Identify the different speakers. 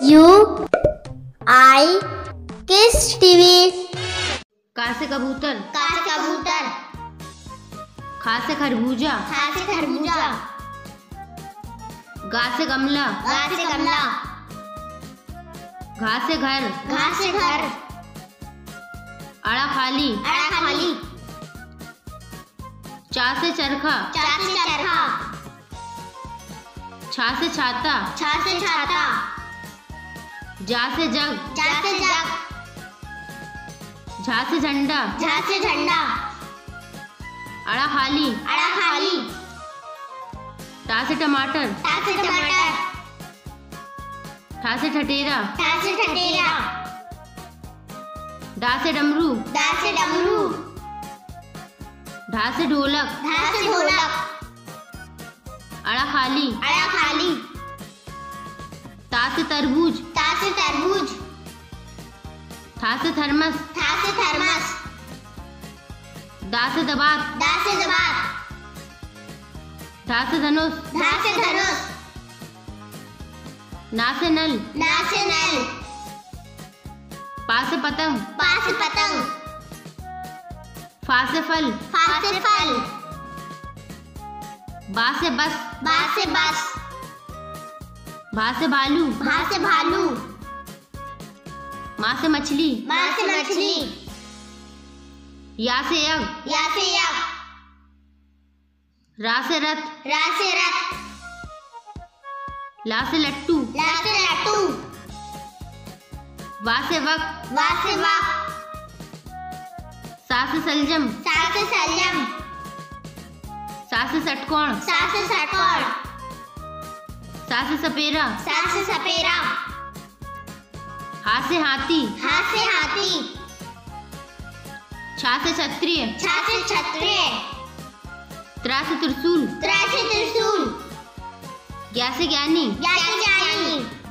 Speaker 1: You आई किस TV.
Speaker 2: का से कबूतर,
Speaker 1: का से कबूतर,
Speaker 2: खा से खरबूजा,
Speaker 1: खा से खरबूजा,
Speaker 2: गा से गमला,
Speaker 1: गा से गमला,
Speaker 2: घा से घर,
Speaker 1: घा से घर,
Speaker 2: अड़ा खाली,
Speaker 1: अड़ा खाली,
Speaker 2: चा से चरखा,
Speaker 1: चा से चरखा,
Speaker 2: छा से छाता,
Speaker 1: छा से छाता,
Speaker 2: जा से जग,
Speaker 1: जा से जग,
Speaker 2: झा से झंडा,
Speaker 1: झा से झंडा,
Speaker 2: अड़ा खाली,
Speaker 1: अड़ा खाली,
Speaker 2: टा से टमाटर,
Speaker 1: टा से टमाटर,
Speaker 2: ठा से ठठेरा,
Speaker 1: ठा से ठठेरा,
Speaker 2: डा से डमरू,
Speaker 1: डा से डमरू,
Speaker 2: ढा से ढोलक,
Speaker 1: ढा से ढोलक,
Speaker 2: अड़ा खाली,
Speaker 1: अड़ा खाली,
Speaker 2: ता से तरबूज,
Speaker 1: ता से तरबूज,
Speaker 2: था से थर्मस,
Speaker 1: था से थर्मस,
Speaker 2: दा से दबात,
Speaker 1: दा से दबात,
Speaker 2: धा से धनुष,
Speaker 1: धा से धनुष,
Speaker 2: ना से नल,
Speaker 1: ना से नल,
Speaker 2: पा से पतंग,
Speaker 1: पा से पतंग,
Speaker 2: फा से फल,
Speaker 1: फा से फल,
Speaker 2: बा से बस,
Speaker 1: बा से बस,
Speaker 2: भा से भालू,
Speaker 1: भा से भालू,
Speaker 2: माँ से मछली,
Speaker 1: माँ से मछली,
Speaker 2: या से यज्ञ,
Speaker 1: या से यज्ञ,
Speaker 2: रा से रथ,
Speaker 1: रा से रथ,
Speaker 2: ला से लट्टू,
Speaker 1: ला से लट्टू,
Speaker 2: वा से वक,
Speaker 1: वा से वक,
Speaker 2: सा से सलजम,
Speaker 1: सा से सलजम,
Speaker 2: सा से षटकोण,
Speaker 1: सा से षटकोण,
Speaker 2: सा से सपेरा,
Speaker 1: सा से सपेरा,
Speaker 2: हा से हाथी,
Speaker 1: हा से हाथी,
Speaker 2: छा से क्षत्रिय,
Speaker 1: छा से क्षत्रिय,
Speaker 2: त्रा से त्रिशूल,
Speaker 1: त्रा से त्रिशूल,
Speaker 2: ज्ञा से ज्ञानी,
Speaker 1: ज्ञा से ज्ञानी,